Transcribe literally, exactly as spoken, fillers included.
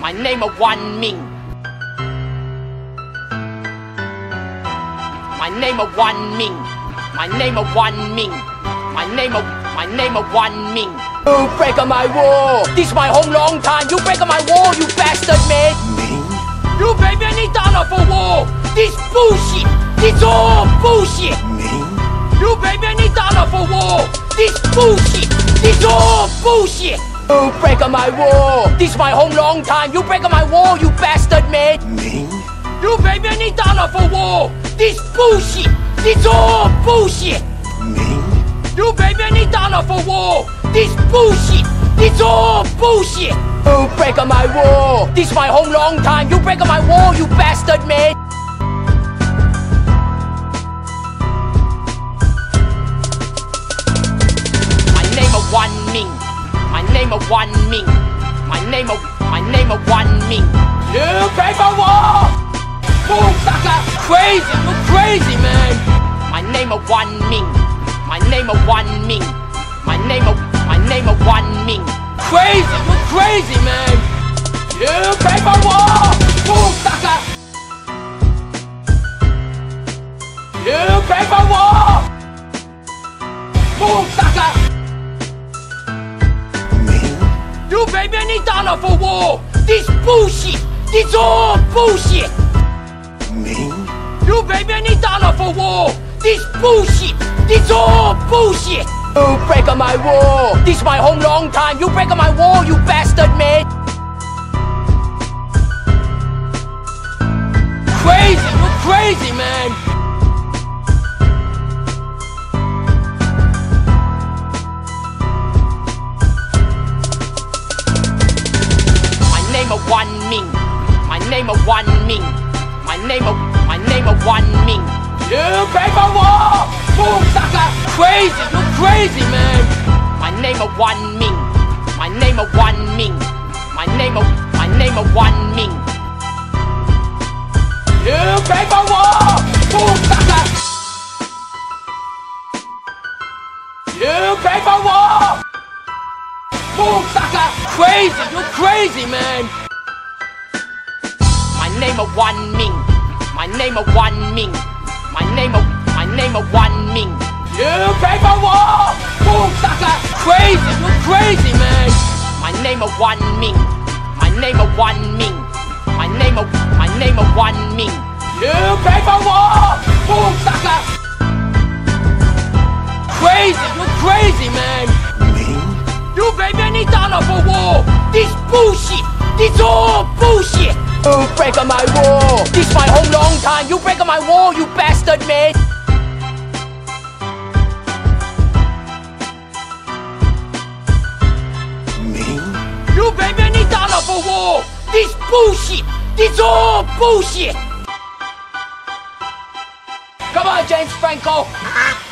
My name is Wong Ming. My name is Wong Ming. My name is Wong Ming. My name is my name is Wong Ming. You break my wall. This my home long time. You break my wall, you bastard man. Ming? You pay me any dollar for war. This bullshit. This all bullshit. Ming? You pay me any dollar for war. This bullshit. This all bullshit. You break my wall. This my home long time. You break my wall, you bastard man. Ming? You pay me any dollar for war. This bullshit. This all bullshit. Ming? You pay me any dollar for war. This bullshit. This all bullshit. You break my wall. This my home long time. You break my wall, you bastard man. My name is Wong Ming. My name is Wong Ming. My name is my name is Wong Ming. You break my wall. Boom, sucker. Crazy, you crazy man. My name is Wong Ming. My name is Wong Ming. My name is my name is Wong Ming. Crazy, you crazy man. You break my wall. Boom, sucker. You break my wall. Boom, sucker. Ming? You pay me any dollar for war. This bullshit. This all bullshit. Ming? You pay me any dollar for war. This bullshit. This all bullshit. You break my wall. This my home long time. You break my wall, you bastard man. Crazy, you crazy man. My name is Wong Ming. My name is Wong Ming. My name is my name is Wong Ming. You break my wall. Boom, sucker. Crazy, you crazy man. My name is Wong Ming. My name is Wong Ming. My name is my name is Wong Ming. You break my wall. Boom, sucker. You break my wall. Boom, sucker. Crazy, you crazy man. My name is Wong Ming. My name is Wong Ming. My name is my name is Wong Ming. You break my wall. Boom, sucker. Crazy, you crazy man. My name is Wong Ming. My name is Wong Ming. My name is my name is Wong Ming. You break my wall. Boom, sucker. Crazy, you crazy man. Ming? You pay me any dollar for war. This bullshit. This all bullshit. You break my wall. This my home long time. You break my wall, you bastard man. Ming? You pay me any dollar for war. This bullshit. This all bullshit. Come on, James Franco.